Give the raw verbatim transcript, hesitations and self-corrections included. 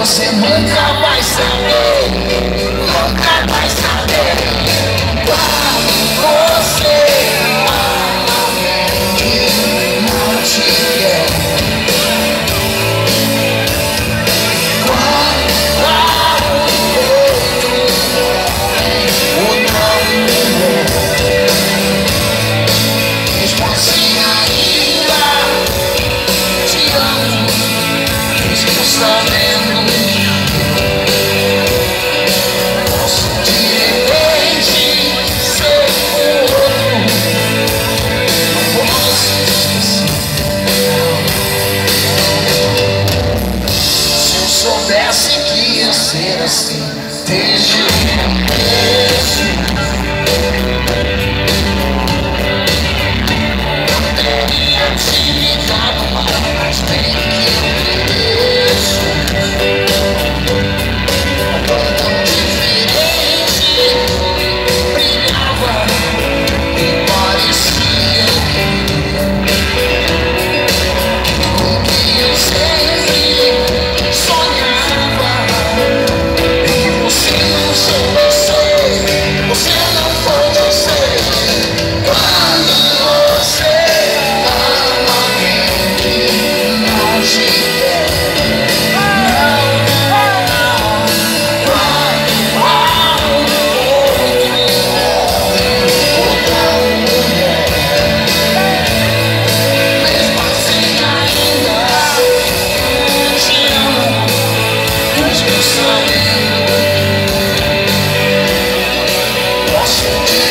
Você nunca vai saber, nunca vai saber quando você ama alguém que não te quer. Quando há um outro homem, o não mulher, mesmo assim ainda te amo, mesmo sabendo. Soubesse que ia ser assim desde o começo, não teria te ligado mais bem que eu mereço. Tão diferente, brilhava e parecia o que eu sempre sonhava. Você não soube ser, você não pode ser. Quando você ama alguém que não te quer, não, não. Quando há um outro homem, outra mulher, mesmo assim ainda te amo, mesmo sabendo. Posso te